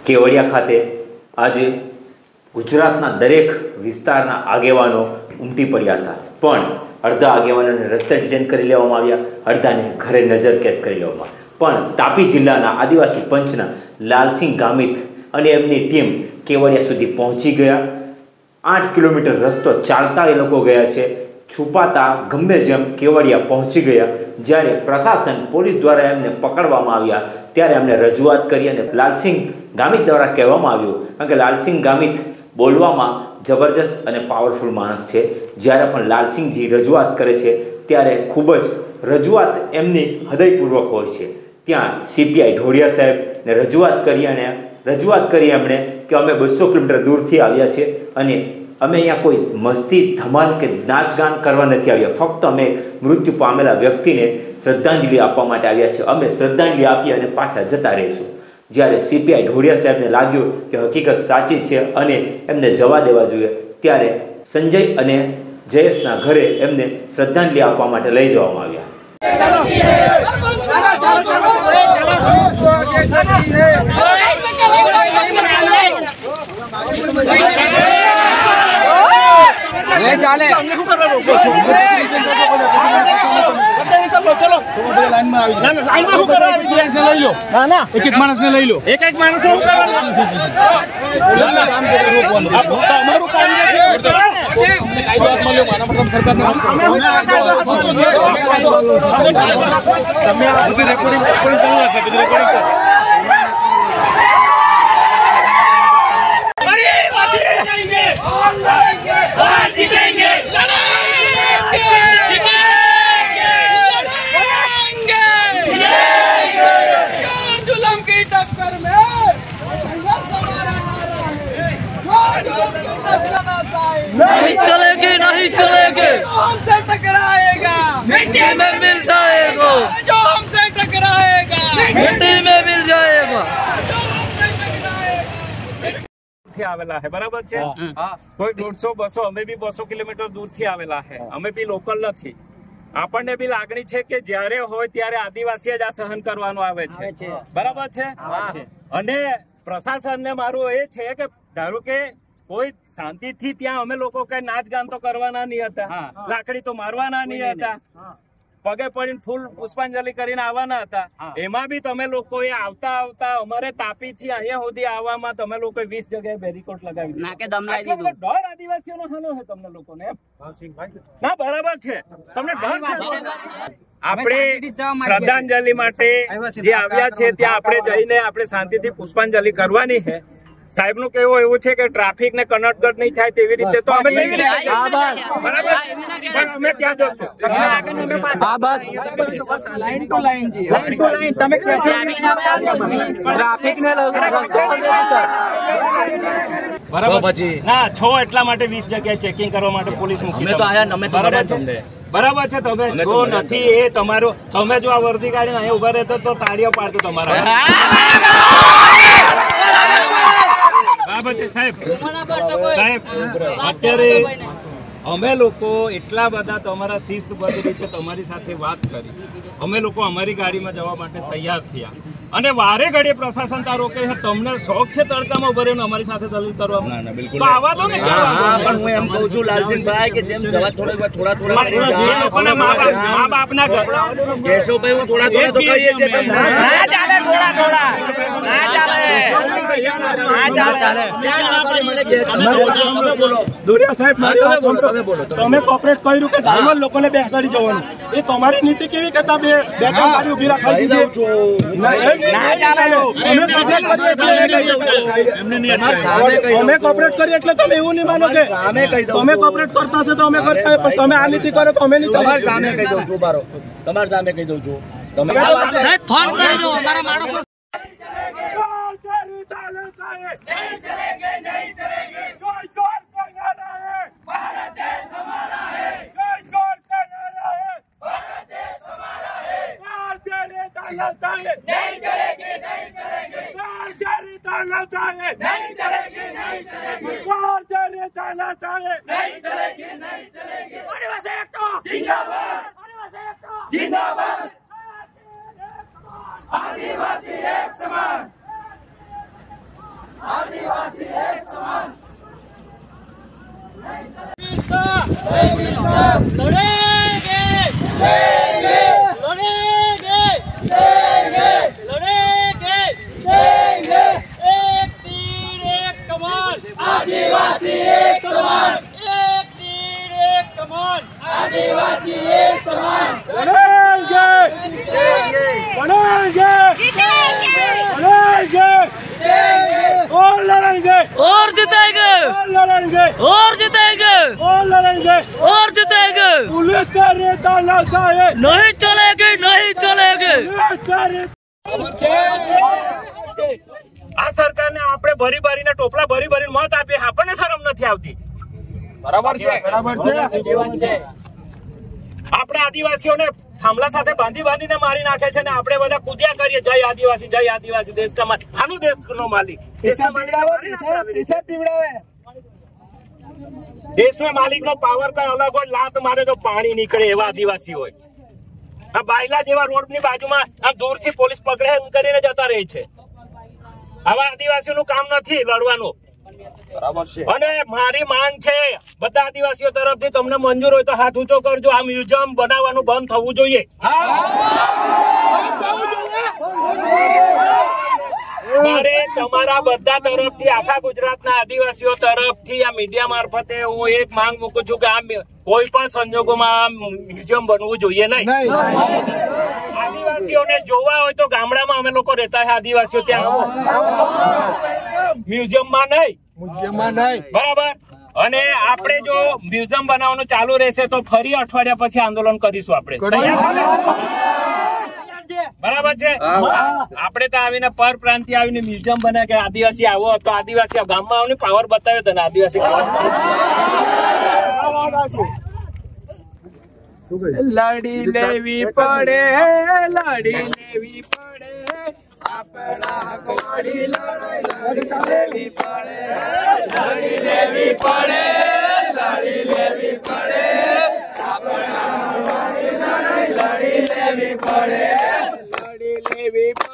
કેવડિયા ખાતે આજે ગુજરાતના દરેક વિસ્તારના આગેવાનો ઉમટી પડ્યા હતા, પણ અડધા આગેવાનોને રસ્તે ડિટેન કરી લેવામાં આવ્યા, અડધાને ઘરે નજરકેદ કરી લેવામાં. પણ તાપી જિલ્લાના આદિવાસી પંચના લાલસિંહ ગામિત અને એમની ટીમ કેવડિયા સુધી પહોંચી ગયા. 8 કિલોમીટર રસ્તો ચાલતા એ લોકો ગયા છે. છુપાતા ગમે જેમ કેવડિયા પહોંચી ગયા. જ્યારે પ્રશાસન પોલીસ દ્વારા એમને પકડવામાં આવ્યા ત્યારે એમને રજૂઆત કરી અને લાલસિંહ ગામિત દ્વારા કહેવામાં આવ્યું, કારણ કે લાલસિંહ ગામિત બોલવામાં જબરજસ્ત અને પાવરફુલ માણસ છે. જ્યારે પણ લાલસિંહજી રજૂઆત કરે છે ત્યારે ખૂબ જ રજૂઆત એમની હૃદયપૂર્વક હોય છે. ત્યાં સીપીઆઈ ઢોળિયા સાહેબને રજૂઆત કરી એમણે કે અમે 200 કિલોમીટર દૂરથી આવ્યા છે અને અમે અહીંયા કોઈ મસ્તી ધમાલ કે નાચગાન કરવા નથી આવ્યા, ફક્ત અમે મૃત્યુ પામેલા વ્યક્તિને શ્રદ્ધાંજલિ આપવા માટે આવ્યા છે. અમે શ્રદ્ધાંજલિ આપી અને પાછા જતા રહીશું. જ્યારે સીપીઆઈ ઢોળિયા સાહેબને લાગ્યું કે હકીકત સાચી છે અને એમને જવા દેવા જોઈએ, ત્યારે સંજય અને જયેશના ઘરે એમને શ્રદ્ધાંજલિ આપવા માટે લઈ જવામાં આવ્યા. એક માણસ ને લઈ લો. नहीं चलेगी, नहीं चलेगी, हमसे टकराएगा मिट्टी में मिल जाएगा, जो हमसे टकराएगा मिट्टी में मिल जाएगा. आवेला है बराबर है. कोई 150-200 અમે બી 200 કિલોમીટર દૂરથી આવેલા છે. અમે બી લોકલ નથી. આપણને બી લાગણી છે કે જ્યારે હોય ત્યારે આદિવાસી જ આ સહન કરવાનું આવે છે, બરાબર છે. અને પ્રશાસનને મારું એ છે કે ધારો કે કોઈ શાંતિથી ત્યાં અમે લોકો કઈ નાચગાન તો કરવાના નહીં હતા, લાકડી તો મારવાના નહીં હતા, પગે પડીને ફૂલ પુષ્પાંજલિ કરીને આવવાના હતા. એમાં બી તમે લોકોએ આવતા અમારે તાપી થી અહીંયા સુધી આવવામાં તમે લોકો 20 જગ્યાએ બેરીકોટ લગાવી ડર આદિવાસીઓનો શાનો છે તમને લોકોને? ના બરાબર છે, તમને ડર આપણે શ્રદ્ધાંજલિ માટે જે આવ્યા છે ત્યાં આપણે જઈને આપણે શાંતિથી પુષ્પાંજલિ કરવાની છે. સાહેબ નું કહેવું એવું છે કે ટ્રાફિક ને કનટગટ નહીં થાય તેવી રીતે તો અમે નહીં બરાબર, અમે ત્યાં જશું. ના 6 એટલા માટે 20 જગ્યાએ ચેકિંગ કરવા માટે પોલીસ મૂકી બરાબર છે. તમે જો નથી એ તમારો, તમે જો આ વર્દી કાઢીને અહીંયા ઉભા રહેતો તો તાળીઓ પાડતો તમારા. બરાબર છે સાહેબ. અત્યારે અમે લોકો એટલા બધા તમારા શિસ્તબદ્ધ રીતે તમારી સાથે વાત કરી, અમે લોકો અમારી ગાડીમાં જવા માટે તૈયાર થયા અને વારે ઘડીએ પ્રશાસન તારો કે તમને શોખ છે તડકામાં ઉભા રહીને અમારી સાથે દલીલ કરવા, તો આવા દો ને. પણ હું એમ કહું છું લાલસિંહભાઈ કે જેમ જવા થોડા જે લોકોના મા બાપના ઘર કેશવભાઈ હું થોડા તો કહીએ છીએ તમને ના ચાલે તમે કોપરેટ કર્યું કે ડાયમંડ લોકોને બેસાડી જવાનું, એ તમારી નીતિ કેવી કરતા બે ગાડી ઉભી રાખી દીધી. અમે કોપરેટ કરીએ એટલે તમે એવું નહીં માનો કે તમે કોપરેટ કરતા હશે તો અમે કરતા, પણ તમે આ નીતિ કરો તો અમે નહીં. તમારી સામે કહી દઉં છું, તમારી સામે કહી દઉં છું. તમે ફોન કરી દો અમારા માણસો. आदिवासी एक समान, एक तीर एक कमान, आदिवासी एक समान, लड़ेंगे लड़ेंगे लड़ेंगे और लड़ेंगे और जीतेंगे, और लड़ेंगे और जीतेंगे, और लड़ेंगे और जीतेंगे। पुलिस का रेता नशाए नहीं चलेगी, नहीं चलेगी। पुलिस का रेता આ સરકારને આપણે ભરી ભરીને ટોપલા ભરી ભરીને મત આપીએ, આપણને શરમ નથી આવતી. આપણે આદિવાસીઓને થાંભલા સાથે બાંધી બાંધીને મારી નાખે છે ને આપણે બધા કૂદ્યા કરીએ જય આદિવાસી દેશ કા માલિક. આનું દેશનો માલિક દેશના માલિકનો પાવર કઈ અલગ હોય, લાત મારે તો પાણી નીકળે એવા આદિવાસી હોય. આ બાયલા જેવા રોડની બાજુમાં આમ દૂરથી પોલીસ પકડે એમ કરીને જતા રહે છે. આવા આદિવાસીઓનું કામ નથી લડવાનું. અને મારી માંગ છે બધા આદિવાસીઓ તરફથી, તમને મંજૂર હોય તો હાથ ઊંચો કરજો. આ મ્યુઝિયમ બનાવવાનું બંધ થવું જોઈએ. મારે તમારા બધા તરફથી, આખા ગુજરાતના આદિવાસીઓ તરફથી આ મીડિયા મારફતે હું એક માંગ મૂકું છું કે આ કોઈ પણ સંજોગોમાં આ મ્યુઝિયમ બનવું જોઈએ નહીં. આદિવાસીઓને જોવા હોય તો ગામડામાં અમે લોકો રહેતા છે આદિવાસીઓ, ત્યાં મ્યુઝિયમમાં નહીં. બરાબર. અને આપણે જો મ્યુઝિયમ બનાવવાનું ચાલુ રહેશે તો ફરી અઠવાડિયા પછી આંદોલન કરીશું આપણે. બરાબર છે. આપણે તો આવીને પર પ્રાંતિ આવીને મ્યુઝિયમ બને કે આદિવાસી આવો તો આદિવાસી ગામમાં આવીને પાવર બતાવ્યો તને આદિવાસી લડી લેવી પડે, લડી લેવી પડે, આપણા હકની લડી લેવી પડે, લડી લેવી પડે, લડી લેવી પડે, આપણા હકની લડી લેવી પડે, લડી લેવી પડે.